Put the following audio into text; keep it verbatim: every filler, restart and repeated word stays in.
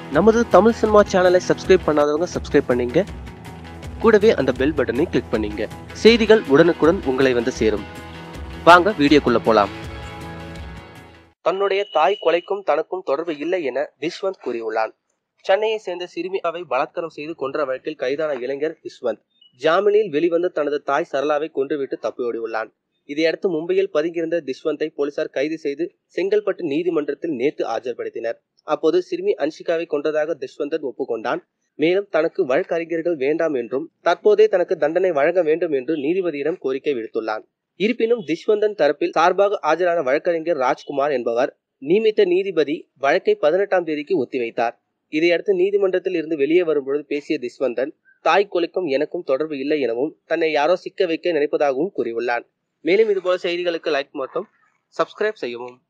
நமது தமிழ் சினிமா சேனலை சப்ஸ்கிரைப் பண்ணாதவங்க சப்ஸ்கிரைப் பண்ணீங்க, கூடவே அந்த பெல் பட்டனை கிளிக் பண்ணீங்க. செய்திகள் உடனுக்குடன் உங்களை வந்து சேரும். வாங்க வீடியோக்குள்ள போலாம். தன்னுடைய தாய் கொலைக்கும் தனக்கும் தொடர்பு இல்லை என திஷ்வந்த் கூறியுள்ளான். சென்னையை சேர்ந்த சிறுமியாவை பலாத்காரம் செய்து கொன்ற வழக்கில் கைதான இளைஞர் திஷ்வந்த் ஜாமீனில் வெளிவந்து தனது தாய் சரளாவை கொன்றுவிட்டு தப்பியோடியுள்ளான். இதையடுத்து மும்பையில் பதுங்கியிருந்த திஷ்வந்தை போலீசார் கைது செய்து செங்கல்பட்டு நீதிமன்றத்தில் நேற்று ஆஜர்படுத்தினர். அப்போது சிறுமி அன்ஷிகாவை கொன்றதாக திஷ்வந்தன் ஒப்புக்கொண்டான். மேலும் தனக்கு வழக்கறிஞர்கள் வேண்டாம் என்றும் தற்போதே தனக்கு தண்டனை வழங்க வேண்டும் என்று நீதிபதியிடம் கோரிக்கை விடுத்துள்ளான். இருப்பினும் திஷ்வந்தன் தரப்பில் சார்பாக ஆஜரான வழக்கறிஞர் ராஜ்குமார் என்பவர் நியமித்த நீதிபதி வழக்கை பதினெட்டாம் தேதிக்கு ஒத்திவைத்தார். இதையடுத்து நீதிமன்றத்தில் இருந்து வெளியே வரும்பொழுது பேசிய திஷ்வந்தன் தாய் கொலைக்கும் எனக்கும் தொடர்பு இல்லை எனவும் தன்னை யாரோ சிக்க வைக்க நினைப்பதாகவும் கூறியுள்ளான். மேலும் இதுபோல செய்திகளுக்கு லைக் மற்றும் சப்ஸ்கிரைப் செய்யவும்.